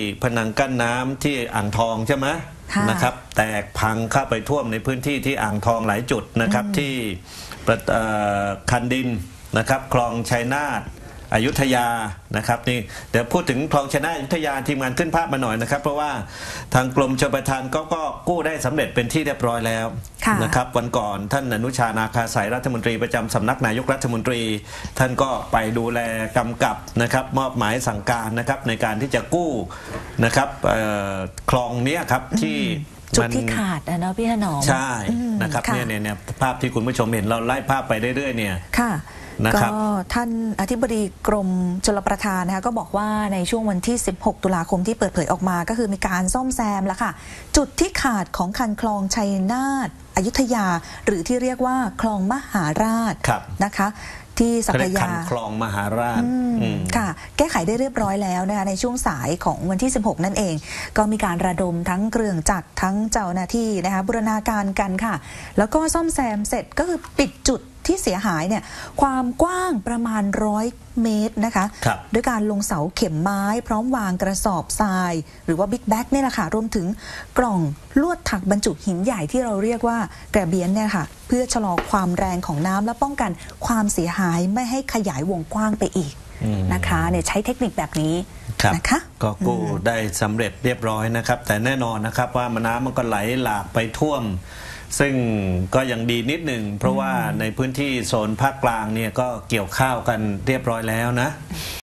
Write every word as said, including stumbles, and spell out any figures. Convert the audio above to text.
ผนังกั้นน้ำที่อ่างทองใช่ไหมนะครับแตกพังเข้าไปท่วมในพื้นที่ที่อ่างทองหลายจุดนะครับที่คันดินนะครับคลองชัยนาทอยุธยานะครับนี่เดี๋ยวพูดถึงคลองชัยนาทอยุธยาทีมงานขึ้นภาพมาหน่อยนะครับเพราะว่าทางกรมชลประทานก็ก็กู้ได้สำเร็จเป็นที่เรียบร้อยแล้วนะครับวันก่อนท่านอนุชานาคาสายรัฐมนตรีประจำสำนักนายกรัฐมนตรีท่านก็ไปดูแลกำกับนะครับมอบหมายสั่งการนะครับในการที่จะกู้นะครับคลองนี้ครับที่จุดที่ขาดนะเนาะพี่ถนอมใช่นะครับเนี่ยเนี่ยภาพที่คุณผู้ชมเห็นเราไล่ภาพไปเรื่อยๆเนี่ยค่ะก็ท่านอธิบดีกรมชลประทานนะคะก็บอกว่าในช่วงวันที่สิบหกตุลาคมที่เปิดเผยออกมาก็คือมีการซ่อมแซมแล้วค่ะจุดที่ขาดของคันคลองชัยนาทอยุธยาหรือที่เรียกว่าคลองมหาราชนะคะที่สัพยาคลองมหาราชค่ะแก้ไขได้เรียบร้อยแล้วนะคะในช่วงสายของวันที่สิบหกนั่นเองก็มีการระดมทั้งเครื่องจักรทั้งเจ้าหน้าที่นะคะบูรณาการกันค่ะแล้วก็ซ่อมแซมเสร็จก็คือปิดจุดที่เสียหายเนี่ยความกว้างประมาณร้อยเมตรนะคะด้วยการลงเสาเข็มไม้พร้อมวางกระสอบทรายหรือว่าบิ๊กแบ็กนี่แหละค่ะรวมถึงกล่องลวดถักบรรจุหินใหญ่ที่เราเรียกว่ากระเบียนเนี่ยค่ะเพื่อชะลอความแรงของน้ำและป้องกันความเสียหายไม่ให้ขยายวงกว้างไปอีกนะคะเนี่ยใช้เทคนิคแบบนี้นะคะก็กู้ได้สำเร็จเรียบร้อยนะครับแต่แน่นอนนะครับว่าน้ำมันก็ไหลหลากไปท่วมซึ่งก็ยังดีนิดหนึ่งเพราะว่าในพื้นที่โซนภาคกลางเนี่ยก็เกี่ยวข้าวกันเรียบร้อยแล้วนะ